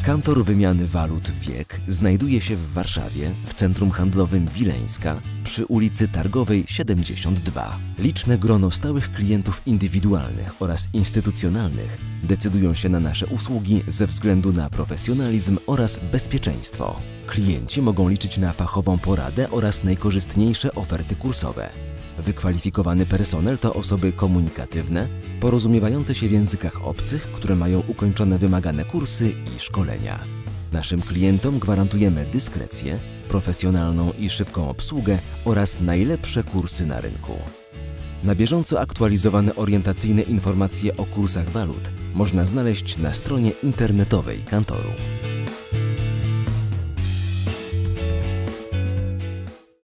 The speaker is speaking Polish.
Kantor Wymiany Walut WIEK znajduje się w Warszawie, w centrum handlowym Wileńska, przy ulicy Targowej 72. Liczne grono stałych klientów indywidualnych oraz instytucjonalnych decydują się na nasze usługi ze względu na profesjonalizm oraz bezpieczeństwo. Klienci mogą liczyć na fachową poradę oraz najkorzystniejsze oferty kursowe. Wykwalifikowany personel to osoby komunikatywne, porozumiewające się w językach obcych, które mają ukończone wymagane kursy i szkolenia. Naszym klientom gwarantujemy dyskrecję, profesjonalną i szybką obsługę oraz najlepsze kursy na rynku. Na bieżąco aktualizowane orientacyjne informacje o kursach walut można znaleźć na stronie internetowej kantoru.